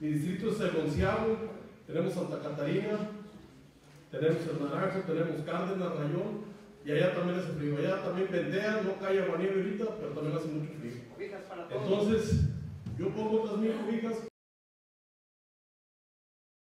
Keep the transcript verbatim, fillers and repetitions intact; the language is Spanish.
Mi distrito es el onceavo, tenemos Santa Catarina, tenemos el Naranjo, tenemos Cárdenas, Rayón, y allá también hace frío. Allá también vendea, no cae aguanieve ahorita, pero también hace mucho frío. Entonces, yo pongo otras mil cobijas